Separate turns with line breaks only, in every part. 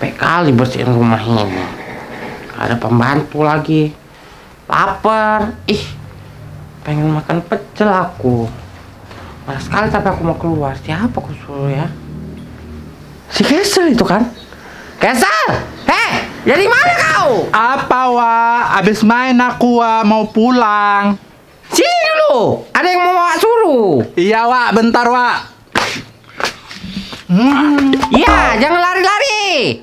Capek kali bersihin rumah ini. Ada pembantu lagi. Lapar. Pengen makan pecel aku. Malas sekali tapi aku mau keluar. Siapa aku suruh ya? Si Kesel itu kan? Kesel! Dari mana kau?
Apa, Wak? Abis main aku, Wak. Mau pulang.
Sini dulu. Ada yang mau Wak suruh.
Iya, Wak. Bentar, Wak.
Ya, jangan lari-lari.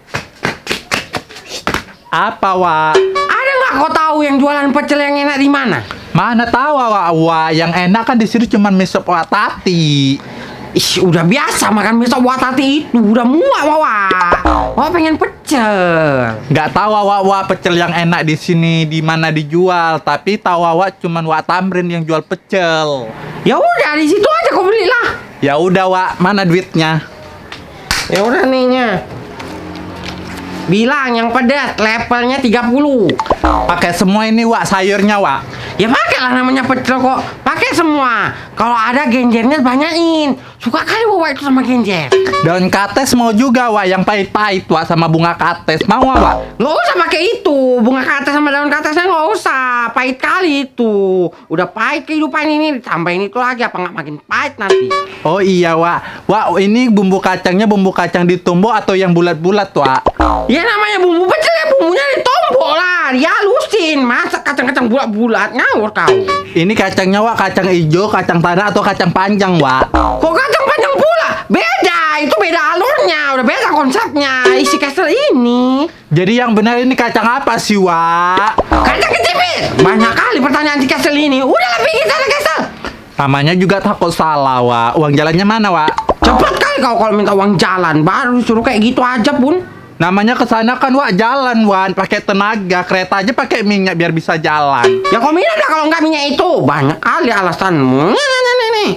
Apa, Wak?
Ada nggak kau tahu yang jualan pecel yang enak di mana?
Mana tahu, Wak. Yang enak kan di sini cuma mie sop Wak Tati.
Udah biasa makan mie sop Wak Tati itu. Udah muak, Wak. Wak pengen pecel.
Nggak tahu, Wak, pecel yang enak di sini di mana dijual. Tapi tahu, Wak, cuma Wak Tamrin yang jual pecel.
Ya udah, di situ aja kau belilah.
Ya udah, Wak. Mana duitnya?
Ya udah nih. Bilang yang pedas levelnya 30.
Pakai semua ini, Wak, sayurnya, Wak.
Ya pakailah, namanya pecel kok. Pakai semua. Kalau ada genjernya banyakin. Suka kali Wak itu sama genjer.
Daun kates mau juga, Wak, yang pahit-pahit, Wak, sama bunga kates. Mau, Wak?
Nggak usah pakai itu. Bunga kates sama daun katesnya nggak usah. Pahit kali itu. Udah pahit kehidupan ini. Ditambahin itu lagi, apa nggak makin pahit nanti?
Oh iya, Wak. Wak, ini bumbu kacangnya bumbu kacang ditumbuk atau yang bulat-bulat, Wak?
Ya namanya bumbu pecel ya, bumbunya ditumbuk lah. Dihalusin. Masa kacang-kacang bulat-bulat, ngawur kau.
Ini kacangnya, Wak, kacang hijau, kacang tanah atau kacang panjang, Wak?
Kok kacang panjang pula? Beda, itu beda alurnya. Udah beda konsepnya. Isi Kesel ini.
Jadi yang benar ini kacang apa sih, Wak?
Kacang kecipit. Banyak kali pertanyaan si Kesel ini. Udahlah pergi sana Kesel.
Namanya juga takut salah, Wak. Uang jalannya mana, Wak?
Cepat kali kau kalau minta uang jalan. Baru suruh kayak gitu aja pun.
Namanya kesana kan, Wak, jalan, Wan. Pakai tenaga, kereta aja pakai minyak biar bisa jalan.
Ya kau minum dah kalau nggak minyak itu. Banyak kali alasanmu. Nih.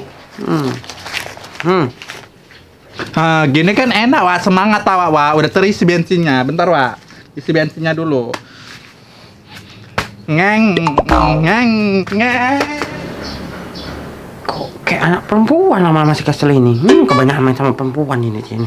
Gini kan enak, Wak. Semangat, Wak. Udah terisi bensinnya. Bentar, Wak. Isi bensinnya dulu. Ngeng.
Kok kayak anak perempuan lama-lama si Kesel ini. Kebanyakan main sama perempuan ini sini.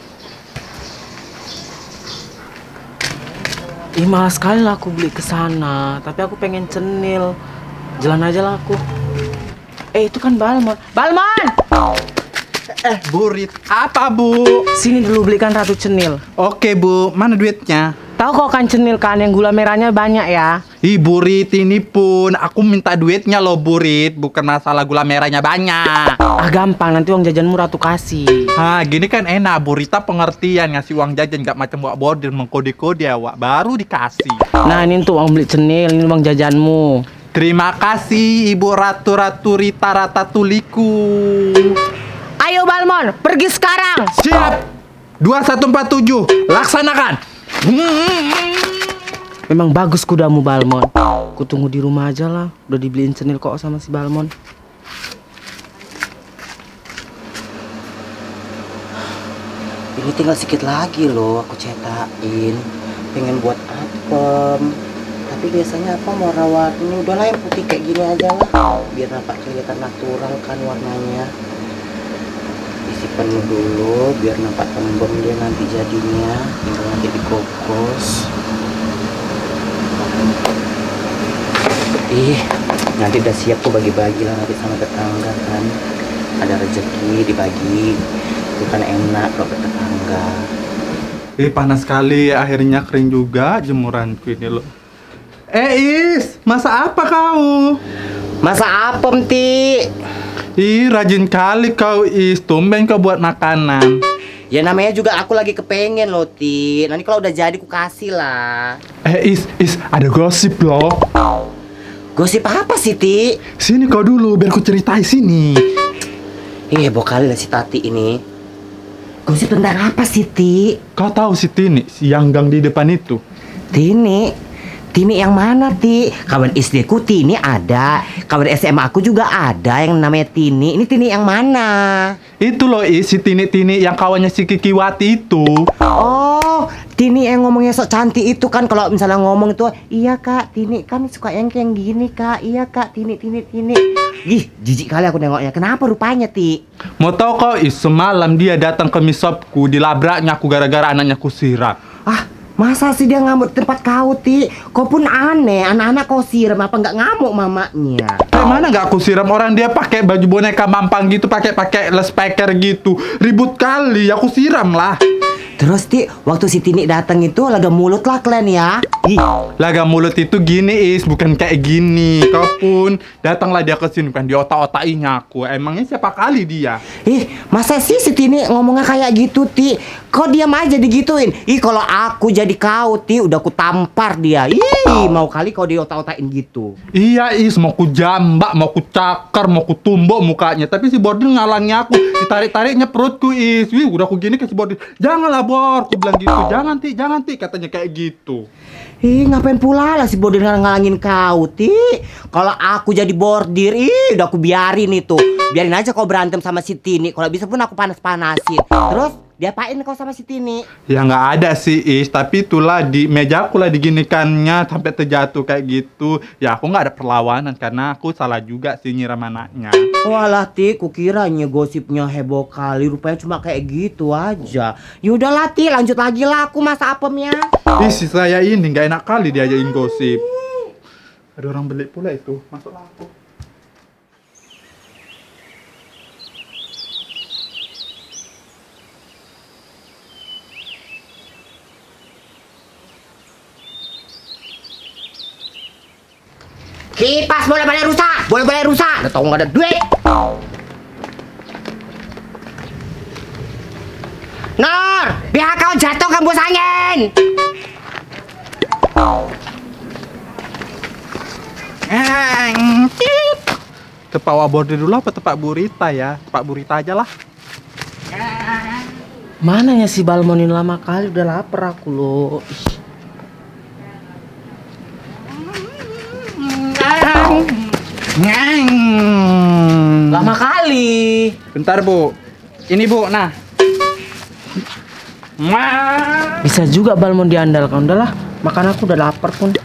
Malas sekali lah aku beli ke sana, tapi aku pengen cenil. Jalan aja lah aku. Itu kan Balmon. Balmon!
Burit. Apa, Bu?
Sini dulu belikan Ratu cenil.
Oke, Bu. Mana duitnya?
Tahu kok kan cenil kan yang gula merahnya banyak ya?
Burit, ini pun aku minta duitnya loh, Burit. Bukan masalah gula merahnya banyak.
Gampang, nanti uang jajanmu Ratu kasih.
Gini kan enak, Burita pengertian ngasih uang jajan, gak macam Wak Bordir mengkode-kode ya, Wak. Baru dikasih.
Nah, ini tuh uang beli cenil, ini uang jajanmu.
Terima kasih, Ibu Ratu-Ratu Rita Ratatuliku.
Ayo Balmon, pergi sekarang.
Siap. 2147, laksanakan.
Memang bagus kudamu Balmon. Ku tunggu di rumah aja lah. Udah dibeliin cenil kok sama si Balmon.
Ini tinggal sedikit lagi loh aku cetakin. Pengen buat apem. Tapi biasanya apa mau warna udahlah yang putih kayak gini aja lah. Biar nampak kelihatan natural kan warnanya. Isi penuh dulu biar nampak tembem dia nanti jadinya. Tinggal nanti dikukus. Nanti udah siap kok bagi-bagi lah nanti sama tetangga kan. Ada rezeki dibagi. Itu kan enak kalau ke tetangga.
Panas sekali, akhirnya kering juga jemuranku ini loh. Is, masa apa kau?
Masa apem, Ti?
Rajin kali kau, Is. Tumben kau buat makanan.
Ya namanya juga aku lagi kepengen loh, Ti. Nanti kalau udah jadi ku kasih lah.
Is, ada gosip loh.
Gosip apa sih, Ti?
Sini kau dulu, biar ku ceritain sini.
Heboh kali lah si Tati ini. Gosip tentang apa sih, Ti?
Kau tahu si Tini, si yang gang di depan itu?
Tini yang mana, Ti? Kawan SD ku Tini ada. Kawan SMA aku juga ada yang namanya Tini. Ini Tini yang mana?
Itu loh, Is, si Tini yang kawannya si Kikiwati itu.
Oh, Oh, Tini yang ngomongnya sok cantik itu kan, kalau misalnya ngomong itu, iya kak, Tini kan suka yang kayak gini kak, iya kak, Tini. Ih, jijik kali aku nengoknya. Kenapa rupanya, Ti?
Mau tahu kau, semalam dia datang ke misopku, dilabraknya aku gara-gara anaknya ku siram.
Ah, masa sih dia ngamuk di tempat kau, Ti? Kau pun aneh, anak-anak kau siram apa nggak ngamuk mamanya?
Kayak mana nggak aku siram, orang dia pakai baju boneka mampang gitu, pakai speaker gitu, ribut kali, aku siram lah.
Terus Ti, waktu si Tini datang itu laga mulut lah kalian ya. Ih,
Laga mulut itu gini bukan kayak gini. Kau pun datanglah dia ke sini kan, dia otak-otakinya aku. Emangnya siapa kali dia?
masa sih si Tini ngomongnya kayak gitu, Ti? Kok diam aja digituin? Kalau aku jadi kau, Ti, udah ku tampar dia. Mau kali kau diotak-otakin gitu.
Iya mau ku jambak, mau ku cakar, mau ku tumbuk mukanya. Tapi si Bordil ngalangi aku, ditarik-tariknya perutku udah aku gini ke si Bordil. Janganlah Bor, ku bilang gitu. Jangan Ti, katanya kayak gitu.
Ngapain pula lah si Bordir ngalangin kau, Ti? Kalau aku jadi Bordir, udah aku biarin itu. Biarin aja kau berantem sama si Tini. Kalau bisa pun aku panas-panasin. Terus diapain kau sama si Tini?
Ya nggak ada sih tapi itulah di meja aku lah diginikannya sampai terjatuh kayak gitu. Ya aku nggak ada perlawanan karena aku salah juga sih nyiram anaknya.
Walah, Ti, kukiranya gosipnya heboh kali. Rupanya cuma kayak gitu aja. Yaudahlah, Ti, lanjut lagi lah aku masak apemnya.
Si saya ini nggak enak kali diajakin gosip. Ada orang beli pula itu, masuklah aku.
Kipas boleh-boleh rusak. Udah tau nggak ada duit. Nur, biar kau jatuh ke embus angin.
Tepak Wabordir dulu apa tepak Burita ya? Tepak Burita aja lah.
Mananya si Balmonin lama kali, udah lapar aku loh. Lama kali.
Bentar Bu, ini Bu, nah.
Bisa juga Balmon diandalkan. Udahlah, makan aku udah lapar pun.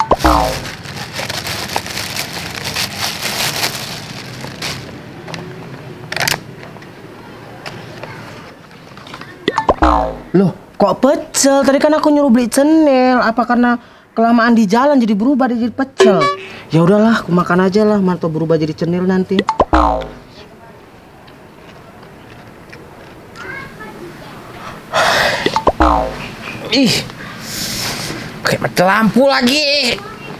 Loh, kok pecel? Tadi kan aku nyuruh beli cenil. Apa karena kelamaan di jalan jadi berubah jadi pecel? Ya udahlah, aku makan aja lah. Mantu berubah jadi cenil nanti. Kayak mati lampu lagi.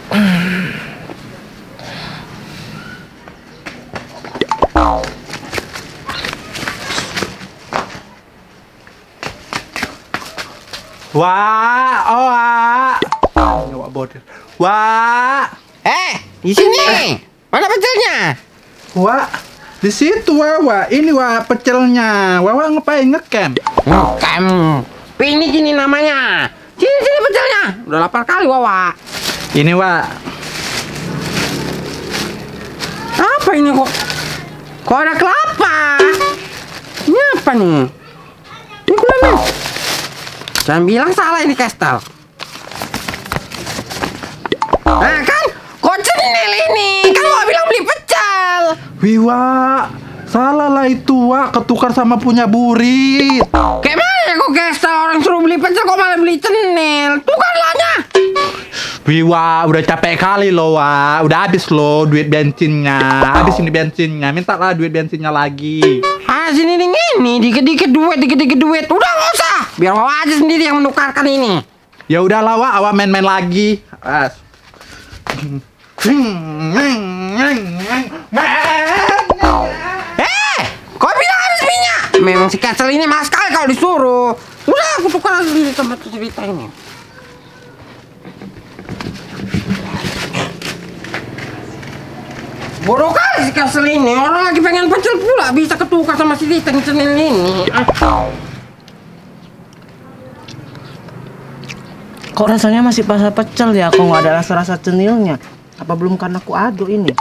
Wah. Nyawa Bordir. Wah.
Di sini. Mana pecelnya?
Wah. Di situ Wawa. Ini Wah pecelnya. Wawa ngapain ngecamp?
Ngecamp. Ini gini namanya. Sini pecelnya. Udah lapar kali, Wawa.
Ini Wah.
Apa ini kok? Kok ada kelapa? Ini apa nih? Ini gula men. Jangan bilang salah ini Kestel. Nah kan, kok cenil ini? Kan gua bilang beli pecel.
Wah. Salah lah itu Wah. Ketukar sama punya Burit.
Kayak mana kok Kestel, orang suruh beli pecel kok malah beli cenil? Tukar lahnya.
Wah, udah capek kali loh Wah. Udah habis loh duit bensinnya. Habis ini bensinnya. Minta lah duit bensinnya lagi.
Sini ini dikit-dikit duit. Udah nggak usah. Biar Wawa aja sendiri yang menukarkan ini.
Ya udahlah Wah, awak main-main lagi.
Kau bilang habis minyak. Memang si Kestel ini mas sekali kalau disuruh. Udah aku tukar sendiri sama cerita ini. Bodoh kali si Kestel ini. Orang lagi pengen pecel pula bisa ketukar sama si Titeng cenil ini.
Kok rasanya masih pas pecel ya? Kok nggak ada rasa-rasa cenilnya? Apa belum karena aku aduk ini?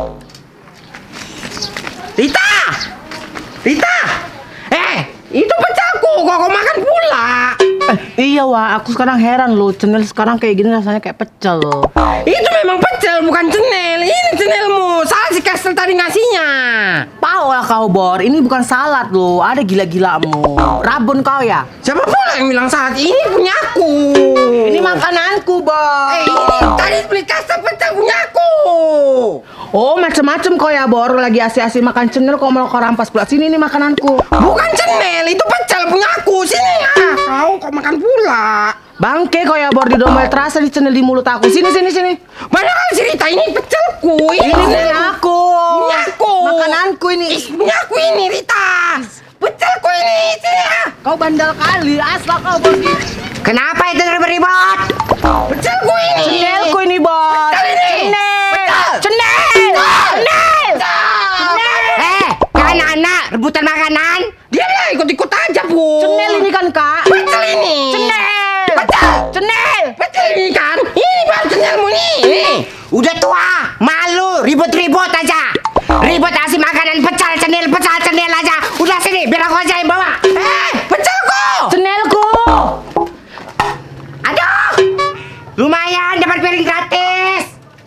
Rita! Itu pecelku. Kok kau makan pula?
Iya wah, aku sekarang heran loh, cenel sekarang kayak gini rasanya kayak pecel.
Itu memang pecel, bukan cenel. Ini cenelmu. Salah si Kastel tadi ngasihnya.
Pau lah kau Bor, ini bukan salad loh, ada gila-gilamu. Rabun kau ya?
Siapa pula yang bilang salah? Ini punyaku.
Ini makananku Bor.
Ini tadi beli Kastel pecel punyaku.
Oh macem-macem kau ya Bor, lagi asik-asik makan cenel kau mau kau rampas pula. Sini nih makananku.
Bukan cenel, itu pecel punyaku. Sini ya. Kau makan pula.
Bangke kau ya Bor, di domel terasa di cenel di mulut aku. Sini.
Banyak kali cerita, ini pecelku. Ini
Punyaku.
punyaku.
Makananku ini.
Punyaku ini, Rita. Pecelku ini. Sini ya.
Kau bandel kali, asal kau Bor.
Kenapa itu ribet-ribet? Pecelku ini.
Cenelku ini Bor.
Pecel ini.
Cenel.
Anak-anak rebutan makanan. Diam lah, ikut-ikut aja, Bu.
Cenel ini kan kak.
Pecel ini.
Cenel. Cenel.
Pecel ini kan. Ini baru cenelmu nih. Udah tua, malu, ribut-ribut aja. Ribut kasih makanan pecel cenel aja. Udah sini, biar aku aja yang bawa. Pecelku.
Cenelku.
Aduh. Lumayan dapat piring gratis.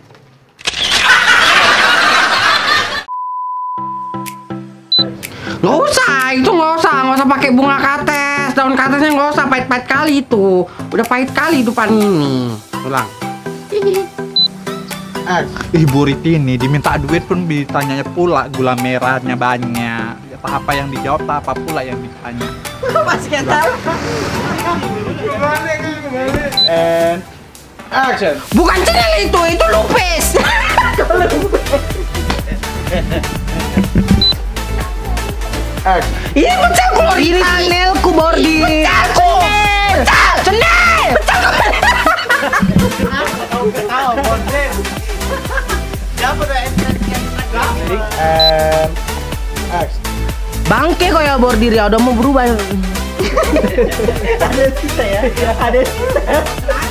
Nggak usah pakai bunga kates, daun katesnya nggak usah, pahit-pahit kali itu, udah pahit kali hidupan ini. Ulang.
Ibu Ritini diminta duit pun ditanyanya pula gula merahnya banyak. Tak apa yang dijawab, tak apa pula yang ditanya.
Masih nggak tahu.
And action.
Bukan cenel itu lupis. Ini pecelku,
Ini cenelku Bordi.
Pecelku. Cenel.
Bangke kau ya Bordi ya, udah mau berubah.
Ada sisa ya, ada sisa.